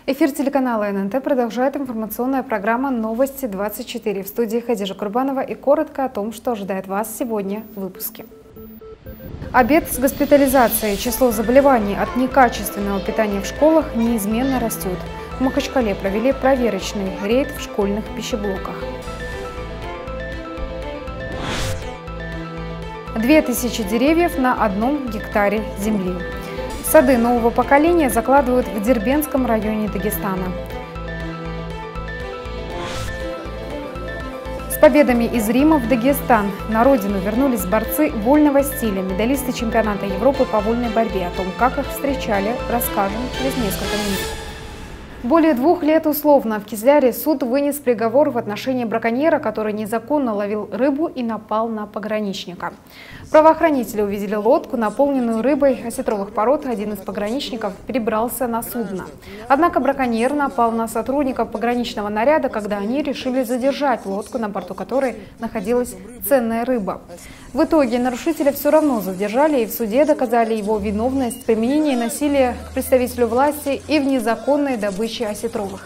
Эфир телеканала ННТ продолжает информационная программа «Новости 24». В студии Хадижа Курбанова и коротко о том, что ожидает вас сегодня в выпуске. Обед с госпитализацией. Число заболеваний от некачественного питания в школах неизменно растет. В Махачкале провели проверочный рейд в школьных пищеблоках. 2000 деревьев на 1 гектаре земли. Сады нового поколения закладывают в Дербентском районе Дагестана. С победами из Рима в Дагестан на родину вернулись борцы вольного стиля, медалисты чемпионата Европы по вольной борьбе. О том, как их встречали, расскажем через несколько минут. Более 2 лет условно в Кизляре суд вынес приговор в отношении браконьера, который незаконно ловил рыбу и напал на пограничника. Правоохранители увидели лодку, наполненную рыбой осетровых пород. Один из пограничников перебрался на судно. Однако браконьер напал на сотрудников пограничного наряда, когда они решили задержать лодку, на борту которой находилась ценная рыба. В итоге нарушителя все равно задержали и в суде доказали его виновность в применении насилия к представителю власти и в незаконной добыче осетровых.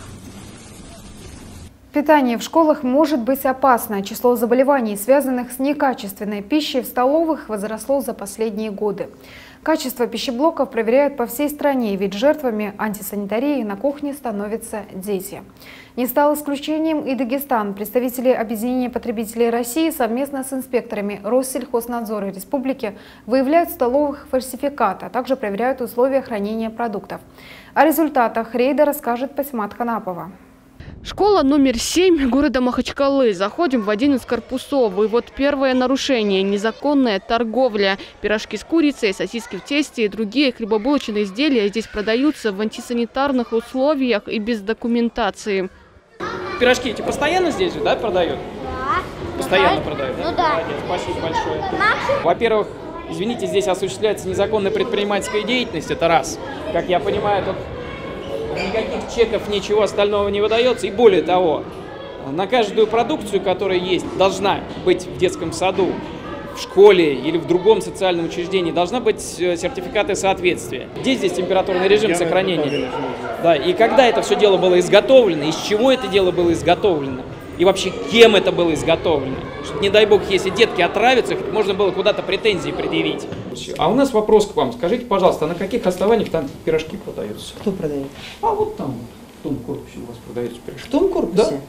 Питание в школах может быть опасно. Число заболеваний, связанных с некачественной пищей в столовых, возросло за последние годы. Качество пищеблоков проверяют по всей стране, ведь жертвами антисанитарии на кухне становятся дети. Не стал исключением и Дагестан. Представители Объединения потребителей России совместно с инспекторами Россельхознадзора Республики выявляют в столовых фальсификат, а также проверяют условия хранения продуктов. О результатах рейда расскажет Пасимат Ханапова. Школа номер 7 города Махачкалы. Заходим в один из корпусов. И вот первое нарушение – незаконная торговля. Пирожки с курицей, сосиски в тесте и другие хлебобулочные изделия здесь продаются в антисанитарных условиях и без документации. Пирожки эти постоянно здесь же, да, продают? Да. Постоянно продают, да? Ну да. Молодец, спасибо большое. Во-первых, извините, здесь осуществляется незаконная предпринимательская деятельность, это раз. Как я понимаю, тут никаких чеков, ничего остального не выдается. И более того, на каждую продукцию, которая есть, должна быть в детском саду, в школе или в другом социальном учреждении, должна быть сертификаты соответствия. Где здесь температурный режим сохранения? Да, и когда это все дело было изготовлено, из чего это дело было изготовлено, и вообще кем это было изготовлено. Чтобы, не дай бог, если детки отравятся, можно было куда-то претензии предъявить. А у нас вопрос к вам. Скажите, пожалуйста, а на каких основаниях там пирожки продаются? Кто продает? А вот там, в том корпусе у вас продаются пирожки. В том корпусе? Да.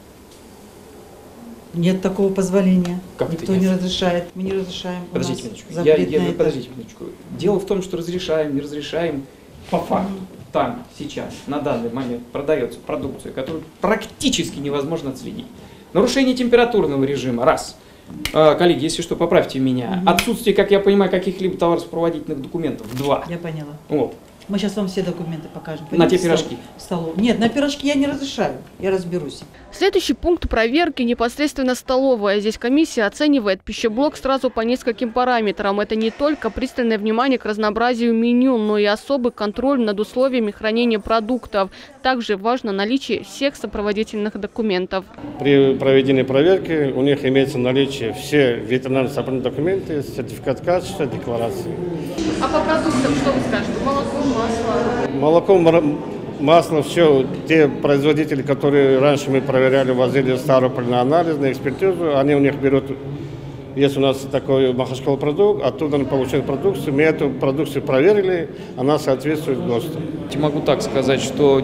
Нет такого позволения. Как Никто это не нет? разрешает. Мы не разрешаем. Подождите минуточку. Подождите минуточку. Дело в том, что разрешаем, не разрешаем. По факту, там, сейчас, на данный момент продается продукция, которую практически невозможно отследить. Нарушение температурного режима, раз. Коллеги, если что, поправьте меня. Отсутствие, как я понимаю, каких-либо товаросопроводительных документов, 2. Я поняла. Вот. Мы сейчас вам все документы покажем. На те пирожки? В столовую. Нет, на пирожки я не разрешаю. Я разберусь. Следующий пункт проверки – непосредственно столовая. Здесь комиссия оценивает пищеблок сразу по нескольким параметрам. Это не только пристальное внимание к разнообразию меню, но и особый контроль над условиями хранения продуктов. Также важно наличие всех сопроводительных документов. При проведении проверки у них имеется наличие все ветеринарно-сопроводительные документы, сертификат качества, декларации. А по продуктам что вы скажете? Молоко, масло? Молоко, масло, все. Те производители, которые раньше мы проверяли, возили в Ставрополь на анализ, на экспертизу, они у них берут, есть у нас такой Махачкал продукт, оттуда они получают продукцию, мы эту продукцию проверили, она соответствует ГОСТу. Могу так сказать, что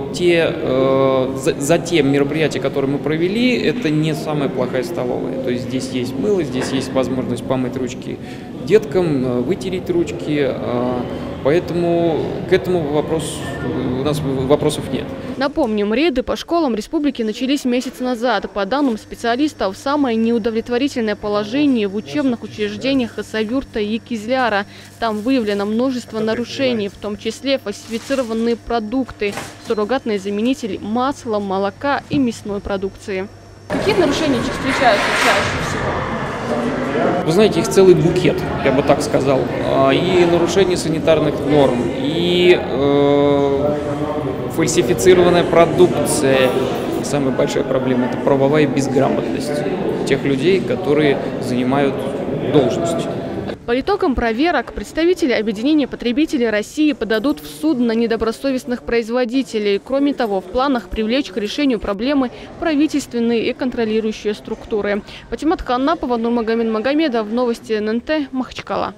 за те мероприятия, которые мы провели, это не самая плохая столовая. То есть здесь есть мыло, здесь есть возможность помыть ручки деткам, вытереть ручки. Поэтому к этому у нас вопросов нет. Напомним, рейды по школам республики начались месяц назад. По данным специалистов, самое неудовлетворительное положение в учебных учреждениях Хасавюрта и Кизляра. Там выявлено множество нарушений, в том числе фальсифицированные продукты, суррогатные заменители масла, молока и мясной продукции. Какие нарушения встречаются чаще всего? Вы знаете, их целый букет, я бы так сказал. И нарушение санитарных норм, и фальсифицированная продукция. И самая большая проблема – это правовая безграмотность тех людей, которые занимают должность. По итогам проверок представители Объединения потребителей России подадут в суд на недобросовестных производителей. Кроме того, в планах привлечь к решению проблемы правительственные и контролирующие структуры. Патимат Ханнапова, Нурмагомед Магомедов, новости ННТ, Махачкала.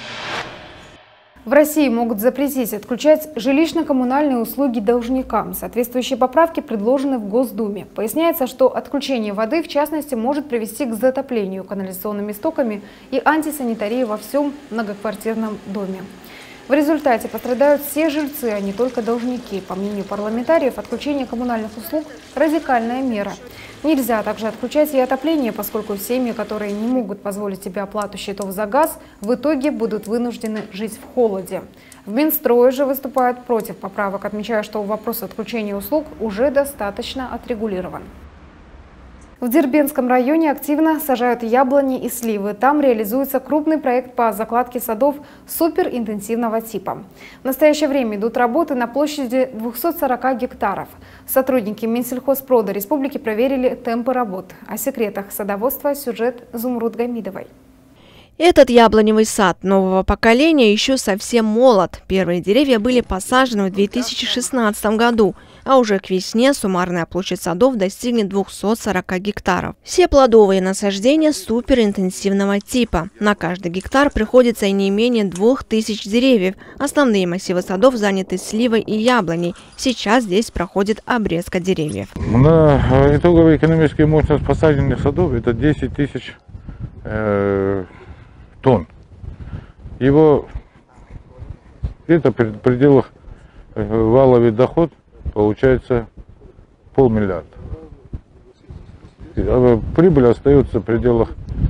В России могут запретить отключать жилищно-коммунальные услуги должникам. Соответствующие поправки предложены в Госдуме. Поясняется, что отключение воды, в частности, может привести к затоплению канализационными стоками и антисанитарии во всем многоквартирном доме. В результате пострадают все жильцы, а не только должники. По мнению парламентариев, отключение коммунальных услуг – радикальная мера. Нельзя также отключать и отопление, поскольку семьи, которые не могут позволить себе оплату счетов за газ, в итоге будут вынуждены жить в холоде. В Минстрое же выступают против поправок, отмечая, что вопрос отключения услуг уже достаточно отрегулирован. В Дербентском районе активно сажают яблони и сливы. Там реализуется крупный проект по закладке садов суперинтенсивного типа. В настоящее время идут работы на площади 240 гектаров. Сотрудники Минсельхозпрода республики проверили темпы работ. О секретах садоводства сюжет Зумруд Гамидовой. Этот яблоневый сад нового поколения еще совсем молод. Первые деревья были посажены в 2016 году, а уже к весне суммарная площадь садов достигнет 240 гектаров. Все плодовые насаждения суперинтенсивного типа. На каждый гектар приходится не менее 2000 деревьев. Основные массивы садов заняты сливой и яблоней. Сейчас здесь проходит обрезка деревьев. На итоговая экономическая мощность посаженных садов – это 10 тысяч тонн. Его где-то в пределах валовый доход получается 500 000 000. Прибыль остается в пределах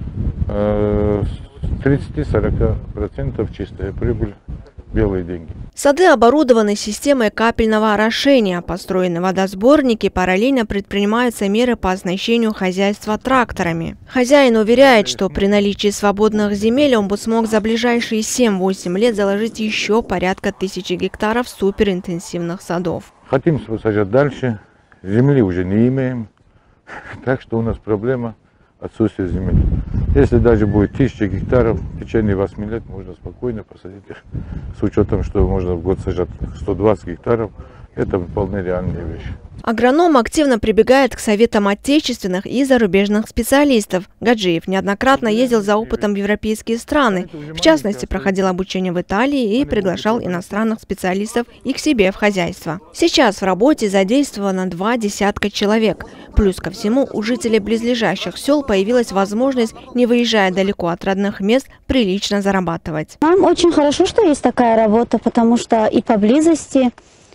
30-40% чистая прибыль, белые деньги. Сады оборудованы системой капельного орошения, построены водосборники, параллельно предпринимаются меры по оснащению хозяйства тракторами. Хозяин уверяет, что при наличии свободных земель он бы смог за ближайшие 7-8 лет заложить еще порядка 1000 гектаров суперинтенсивных садов. Хотим сажать дальше, земли уже не имеем, так что у нас проблема отсутствия земли. Если даже будет 1000 гектаров, в течение 8 лет можно спокойно посадить их. С учетом, что можно в год сажать 120 гектаров, это вполне реальная вещь. Агроном активно прибегает к советам отечественных и зарубежных специалистов. Гаджиев неоднократно ездил за опытом в европейские страны. В частности, проходил обучение в Италии и приглашал иностранных специалистов и к себе в хозяйство. Сейчас в работе задействовано 20 человек. Плюс ко всему, у жителей близлежащих сел появилась возможность, не выезжая далеко от родных мест, прилично зарабатывать. Нам очень хорошо, что есть такая работа, потому что и поблизости,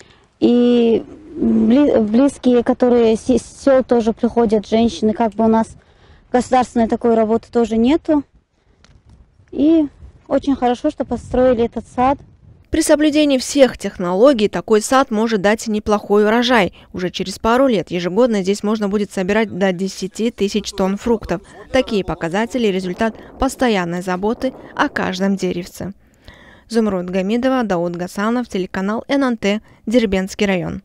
и близкие, которые с сел тоже приходят, женщины, как бы у нас государственной такой работы тоже нету. И очень хорошо, что построили этот сад. При соблюдении всех технологий такой сад может дать неплохой урожай. Уже через пару лет ежегодно здесь можно будет собирать до 10 тысяч тонн фруктов. Такие показатели – результат постоянной заботы о каждом деревце. Зумруд Гамидова, Дауд Гасанов, телеканал ННТ, Дербентский район.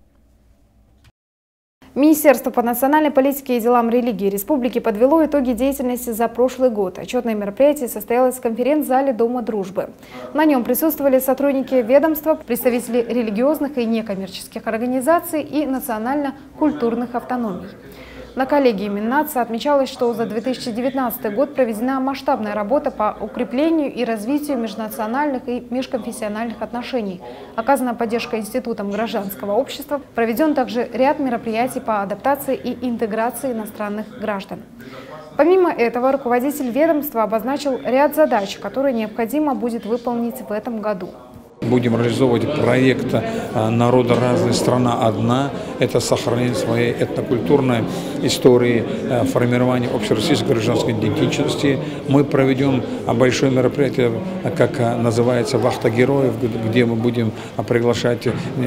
Министерство по национальной политике и делам религии республики подвело итоги деятельности за прошлый год. Отчетное мероприятие состоялось в конференц-зале Дома дружбы. На нем присутствовали сотрудники ведомства, представители религиозных и некоммерческих организаций и национально-культурных автономий. На коллегии Миннатса отмечалось, что за 2019 год проведена масштабная работа по укреплению и развитию межнациональных и межконфессиональных отношений. Оказана поддержка Институтом гражданского общества. Проведен также ряд мероприятий по адаптации и интеграции иностранных граждан. Помимо этого, руководитель ведомства обозначил ряд задач, которые необходимо будет выполнить в этом году. Будем реализовывать проект «Народы разные, страна одна». Это сохранение своей этнокультурной истории, формирование общероссийской гражданской идентичности. Мы проведем большое мероприятие, как называется, «Вахта героев», где мы будем приглашать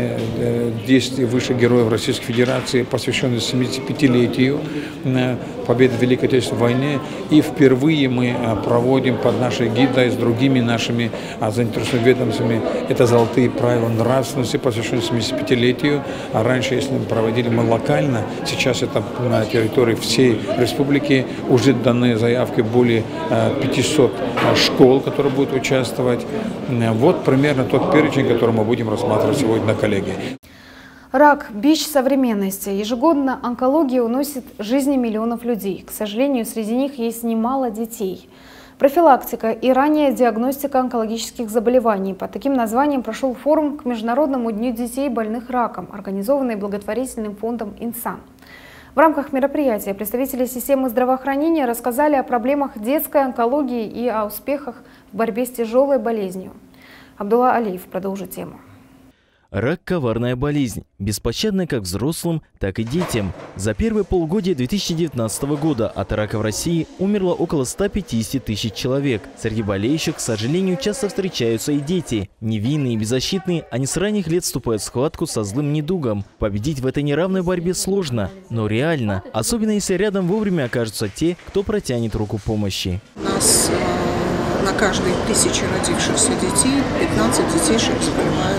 10 высших героев Российской Федерации, посвященных 75-летию победы в Великой Отечественной войне. И впервые мы проводим под нашей гидой с другими нашими заинтересованными ведомствами Это золотые правила нравственности, посвященные 75-летию. А раньше, если проводили мы локально, сейчас это на территории всей республики уже даны заявки более 500 школ, которые будут участвовать. Вот примерно тот перечень, который мы будем рассматривать сегодня на коллегии. Рак – бич современности. Ежегодно онкология уносит жизни миллионов людей. К сожалению, среди них есть немало детей. Профилактика и ранняя диагностика онкологических заболеваний. Под таким названием прошел форум к Международному дню детей, больных раком, организованный благотворительным фондом «Инсан». В рамках мероприятия представители системы здравоохранения рассказали о проблемах детской онкологии и о успехах в борьбе с тяжелой болезнью. Абдулла Алиев продолжит тему. Рак – коварная болезнь, беспощадная как взрослым, так и детям. За первые полугодие 2019 года от рака в России умерло около 150 тысяч человек. Среди болеющих, к сожалению, часто встречаются и дети. Невинные и беззащитные, они с ранних лет вступают в схватку со злым недугом. Победить в этой неравной борьбе сложно, но реально. Особенно если рядом вовремя окажутся те, кто протянет руку помощи. У нас на каждые 1000 родившихся детей 15 детей заболевают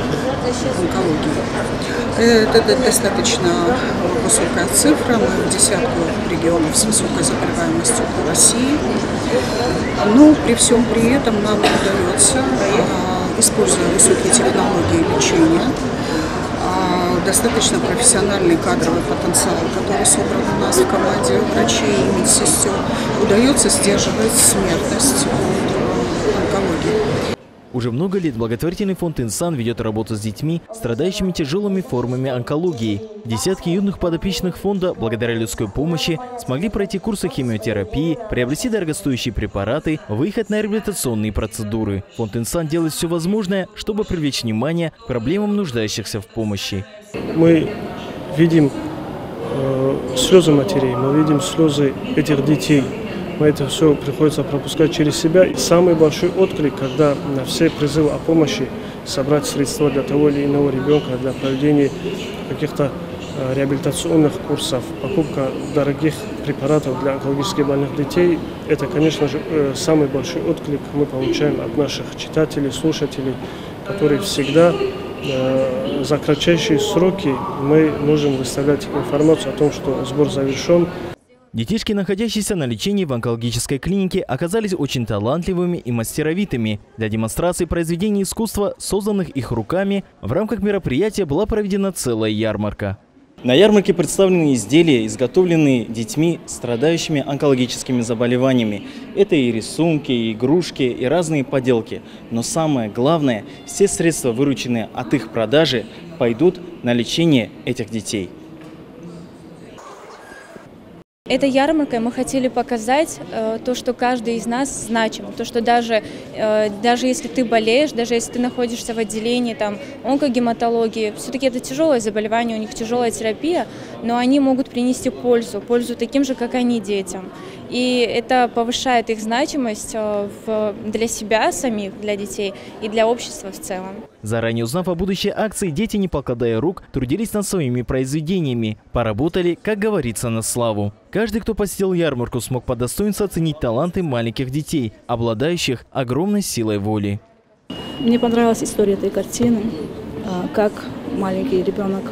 онкологией. Это достаточно высокая цифра. Мы в десятку регионов с высокой заболеваемостью по России. Но при всем при этом нам удается, используя высокие технологии лечения, достаточно профессиональный кадровый потенциал, который собран у нас в команде врачей и медсестер, удается сдерживать смертность от онкологии. Уже много лет благотворительный фонд «Инсан» ведет работу с детьми, страдающими тяжелыми формами онкологии. Десятки юных подопечных фонда, благодаря людской помощи, смогли пройти курсы химиотерапии, приобрести дорогостоящие препараты, выехать на реабилитационные процедуры. Фонд «Инсан» делает все возможное, чтобы привлечь внимание к проблемам нуждающихся в помощи. Мы видим слезы матерей, мы видим слезы этих детей. Мы это все приходится пропускать через себя. И самый большой отклик, когда на все призывы о помощи собрать средства для того или иного ребенка, для проведения каких-то реабилитационных курсов, покупка дорогих препаратов для онкологически больных детей, это, конечно же, самый большой отклик мы получаем от наших читателей, слушателей, которые всегда за кратчайшие сроки мы можем выставлять информацию о том, что сбор завершен. Детишки, находящиеся на лечении в онкологической клинике, оказались очень талантливыми и мастеровитыми. Для демонстрации произведений искусства, созданных их руками, в рамках мероприятия была проведена целая ярмарка. На ярмарке представлены изделия, изготовленные детьми, страдающими онкологическими заболеваниями. Это и рисунки, и игрушки, и разные поделки. Но самое главное, все средства, вырученные от их продажи, пойдут на лечение этих детей. Этой ярмаркой мы хотели показать то, что каждый из нас значим, то, что даже если ты болеешь, даже если ты находишься в отделении онкогематологии, все-таки это тяжелое заболевание, у них тяжелая терапия, но они могут принести пользу таким же, как они, детям. И это повышает их значимость для себя самих, для детей и для общества в целом. Заранее узнав о будущей акции, дети, не покладая рук, трудились над своими произведениями. Поработали, как говорится, на славу. Каждый, кто посетил ярмарку, смог по достоинству оценить таланты маленьких детей, обладающих огромной силой воли. Мне понравилась история этой картины, как маленький ребенок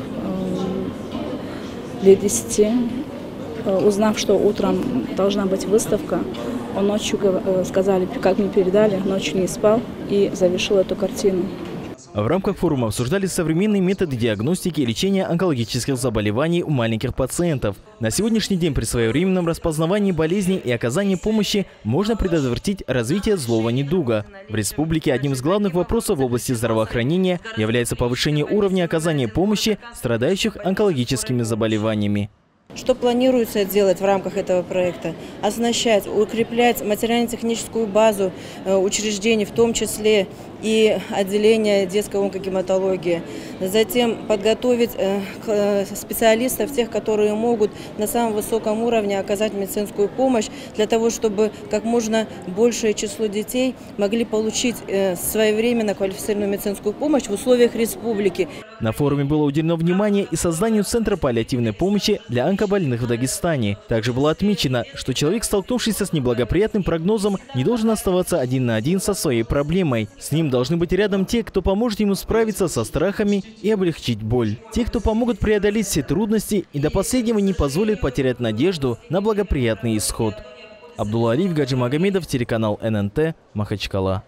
лет 10, узнав, что утром должна быть выставка, он ночью, сказали, как мне передали, ночью не спал и завершил эту картину. В рамках форума обсуждались современные методы диагностики и лечения онкологических заболеваний у маленьких пациентов. На сегодняшний день при своевременном распознавании болезней и оказании помощи можно предотвратить развитие злого недуга. В республике одним из главных вопросов в области здравоохранения является повышение уровня оказания помощи страдающих онкологическими заболеваниями. Что планируется делать в рамках этого проекта? Оснащать, укреплять материально-техническую базу учреждений, в том числе и отделения детской онкогематологии. Затем подготовить специалистов, тех, которые могут на самом высоком уровне оказать медицинскую помощь, для того, чтобы как можно большее число детей могли получить своевременно квалифицированную медицинскую помощь в условиях республики. На форуме было уделено внимание и созданию Центра паллиативной помощи для онкобольных в Дагестане. Также было отмечено, что человек, столкнувшийся с неблагоприятным прогнозом, не должен оставаться один на один со своей проблемой. С ним спортсменом должны быть рядом те, кто поможет ему справиться со страхами и облегчить боль. Те, кто помогут преодолеть все трудности и до последнего не позволят потерять надежду на благоприятный исход. Абдулариф Гаджимагомедов, телеканал ННТ, Махачкала.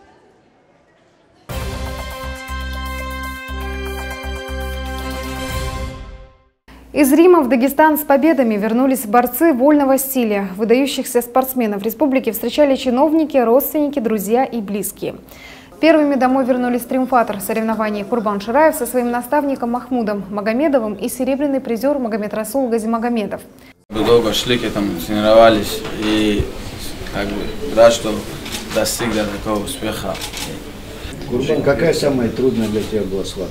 Из Рима в Дагестан с победами вернулись борцы вольного стиля. Выдающихся спортсменов республики встречали чиновники, родственники, друзья и близкие. Первыми домой вернулись триумфатор соревнований Курбан Шираев со своим наставником Махмудом Магомедовым и серебряный призер Магомед Расул Газимагомедов. Долго шли к этому, тренировались и рад, что достигли такого успеха. Курбан, какая самая трудная для тебя была схватка?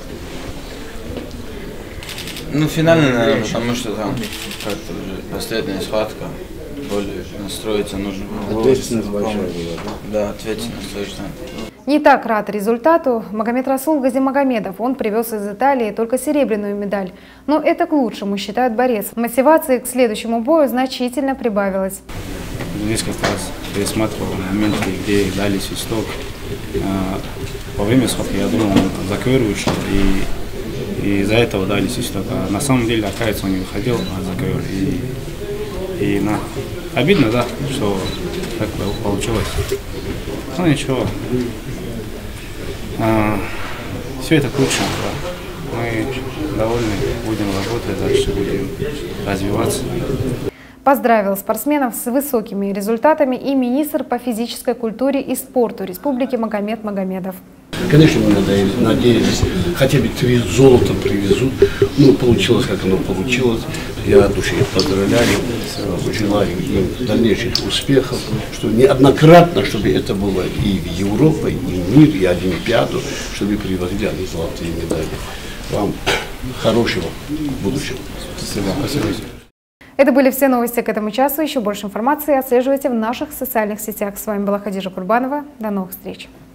Финальная, наверное, потому что там как-то уже последняя схватка, более настроиться нужно было. Ответственность большая была, да? Да, ответственность точно. Не так рад результату Магомед Расул Газимагомедов. Он привез из Италии только серебряную медаль. Но это к лучшему, считает борец. Мотивации к следующему бою значительно прибавилось. Несколько раз пересматривал моменты, где дали свисток. Во время схватки я думал, он заковыривает, и из-за этого дали свисток. А на самом деле, оказывается, он не выходил, а заковыривал. Обидно, да, что так получилось. Ну ничего. Все это к лучшему. Да. Мы довольны, будем работать, дальше будем развиваться. Поздравил спортсменов с высокими результатами и министр по физической культуре и спорту Республики Магомед Магомедов. Конечно, мы надеялись, хотя бы 3 золота привезут. Получилось, как оно получилось. Я от души их поздравляю. Желаю им дальнейших успехов, что неоднократно, чтобы это было и в Европе, и в мире, и Олимпиаду, чтобы привозили они золотые медали. Вам хорошего будущего. Спасибо. Это были все новости к этому часу. Еще больше информации отслеживайте в наших социальных сетях. С вами была Хадижа Курбанова. До новых встреч.